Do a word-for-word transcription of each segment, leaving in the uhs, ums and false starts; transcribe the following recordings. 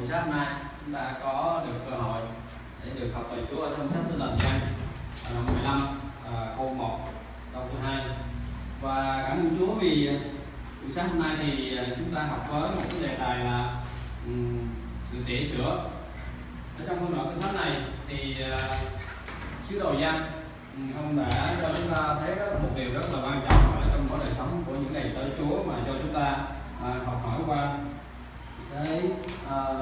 sáng hôm nay chúng ta có được cơ hội để được học lời Chúa ở trong sách Tin Lành Giăng đoạn mười lăm à, câu một câu thứ hai. Và cảm ơn Chúa vì buổi sáng hôm nay thì chúng ta học với một cái đề tài là um, sự tỉa sữa. Ở trong phân đoạn kinh thánh này thì uh, sứ đồ Giăng ông đã cho chúng ta thấy một điều rất là quan trọng ở trong mỗi đời sống của những ngày tới Chúa mà cho chúng ta uh, học hỏi qua cái uh,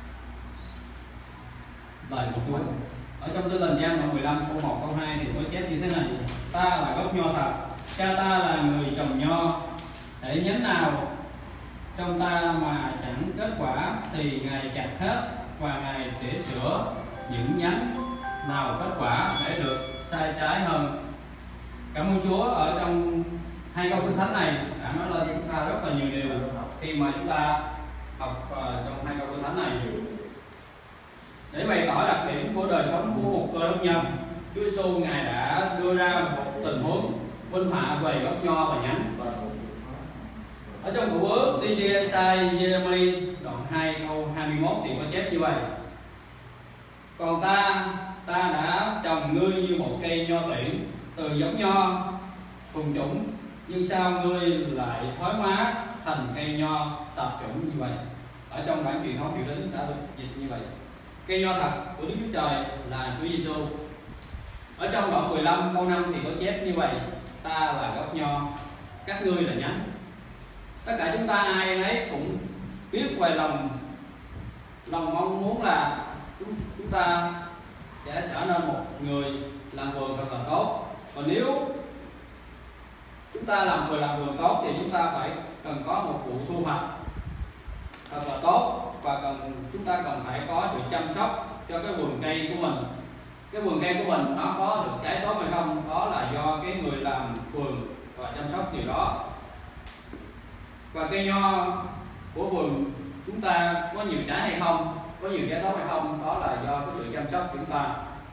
lời của Chúa. Ở trong Tin Lành Giăng đoạn mười lăm câu một câu hai thì có chép như thế này: ta là gốc nho thật, cha ta là người trồng nho, để nhánh nào trong ta mà chẳng kết quả thì Ngài chặt hết và Ngài tỉa sữa những nhánh nào kết quả để được sai trái hơn. Cảm ơn Chúa ở trong hai câu kinh thánh này đã nói lên cho chúng ta rất là nhiều điều khi mà chúng ta học uh, trong hai câu kinh thánh này. Để bày tỏ đặc điểm của đời sống của một cơ đốc nhân, Chúa Giêsu Ngài đã đưa ra một tình huống minh họa về gốc nho và nhánh. Ở trong Cựu Ước, tiên tri Ê-sai Giê-rê-mi đoạn hai câu hai mươi mốt thì có chép như vậy: còn ta, ta đã trồng ngươi như một cây nho tuyển từ giống nho thuần chủng, nhưng sao ngươi lại thoái hóa thành cây nho tạp chủng như vậy? Ở trong bản truyền thống hiệu đính đã được dịch như vậy. Cây nho thật của Đức Chúa Trời là Chúa Giêsu. Ở trong đoạn mười lăm câu năm thì có chép như vậy: ta là gốc nho, các ngươi là nhánh. Tất cả chúng ta ai nấy cũng biết về lòng lòng mong muốn là chúng, chúng ta sẽ trở nên một người làm vườn thật là tốt. Và nếu chúng ta làm người làm vườn tốt thì chúng ta phải cần có một vụ thu hoạch thật là tốt, và cần chúng ta cần phải có sự chăm sóc cho cái vườn cây của mình. Cái vườn cây của mình nó có được trái tốt hay không, đó là do cái người làm vườn và chăm sóc điều đó. Và cây nho của vườn chúng ta có nhiều trái hay không, có nhiều trái tốt hay không, đó là do cái sự chăm sóc của chúng ta.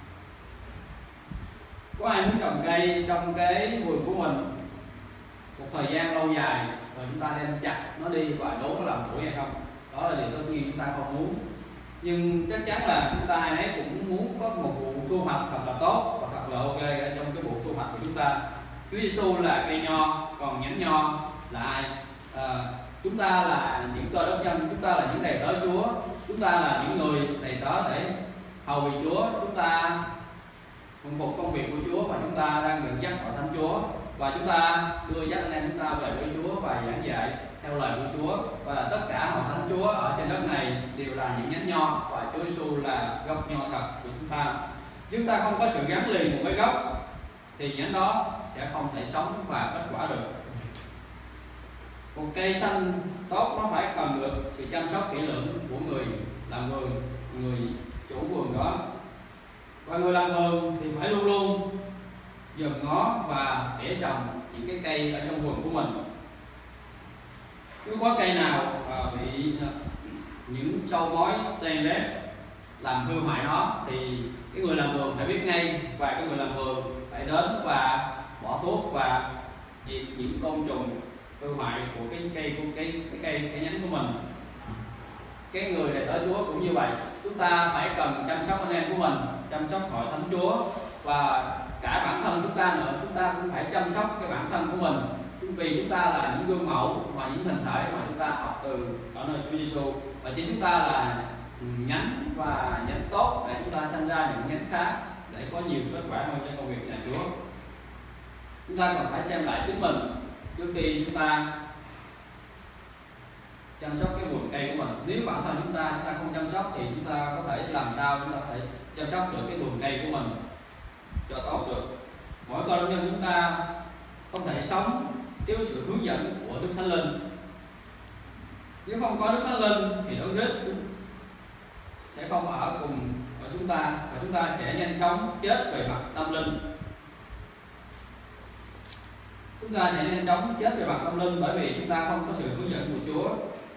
Có ai muốn trồng cây trong cái vườn của mình một thời gian lâu dài rồi chúng ta đem chặt nó đi và đốn nó làm củi hay không? Đó là điều tất nhiên chúng ta không muốn. Nhưng chắc chắn là chúng ta ai nấy cũng muốn có một vụ thu hoạch thật là tốt và thật là ok ở trong cái vụ thu hoạch của chúng ta. Chúa Giêsu là cây nho, còn nhánh nho là ai? À, chúng ta là những cơ đốc nhân, chúng ta là những đầy tớ Chúa, chúng ta là những người đầy tớ để hầu vì Chúa, chúng ta phụng phục công việc của Chúa và chúng ta đang dẫn dắt hội thánh Chúa, và chúng ta đưa dắt anh em chúng ta về với Chúa và giảng dạy theo lời của Chúa. Và tất cả hội thánh Chúa ở trên đất này đều là những nhánh nho, và Chúa Giêsu là gốc nho thật của chúng ta. Chúng ta không có sự gắn liền với gốc thì nhánh đó sẽ không thể sống và kết quả được. Một cây xanh tốt nó phải cần được sự chăm sóc kỹ lưỡng của người làm vườn, người chủ vườn đó. Và người làm vườn thì phải luôn luôn dòm ngó và tỉa trồng những cái cây ở trong vườn của mình. Nếu có cây nào bị những sâu mối ten rét làm hư hại nó thì cái người làm vườn phải biết ngay, và cái người làm vườn phải đến và bỏ thuốc và diệt những côn trùng hư hại của cái cây của cái cái cây cái nhánh của mình. Cái người đầy tớ Chúa cũng như vậy, chúng ta phải cần chăm sóc anh em của mình, chăm sóc hội thánh Chúa, và cả bản thân chúng ta nữa, chúng ta cũng phải chăm sóc cái bản thân của mình, vì chúng ta là những gương mẫu và những hình thể mà chúng ta học từ ở nơi Chúa Giêsu, và chính chúng ta là nhánh và nhánh tốt để chúng ta sanh ra những nhánh khác để có nhiều kết quả hơn cho công việc nhà Chúa. Chúng ta cần phải xem lại chính mình trước khi chúng ta chăm sóc cái vườn cây của mình. Nếu bản thân chúng ta chúng ta không chăm sóc thì chúng ta có thể làm sao chúng ta có thể chăm sóc được cái vườn cây của mình cho tốt được. Mỗi con nhân chúng ta không thể sống thiếu sự hướng dẫn của Đức Thánh Linh. Nếu không có Đức Thánh Linh thì Đấng Christ sẽ không ở cùng ở chúng ta, và chúng ta sẽ nhanh chóng chết về mặt tâm linh. Chúng ta sẽ nhanh chóng chết về mặt tâm linh bởi vì chúng ta không có sự hướng dẫn của Chúa,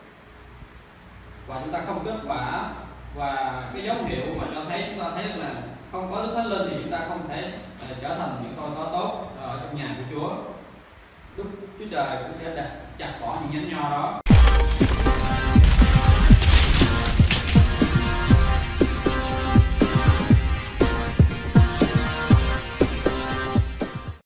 và chúng ta không kết quả. Và cái dấu hiệu mà cho thấy chúng ta thấy là không có Đức Thánh Linh thì chúng ta không thể uh, trở thành những con có tốt ở trong nhà của Chúa. Đức Chúa Trời cũng sẽ đặt chặt bỏ những nhánh nho đó.